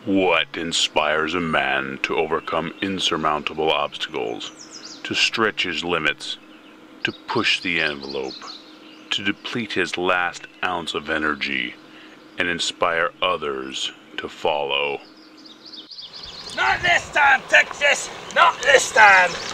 What inspires a man to overcome insurmountable obstacles, to stretch his limits, to push the envelope, to deplete his last ounce of energy, and inspire others to follow? Not this time, Texas! Not this time!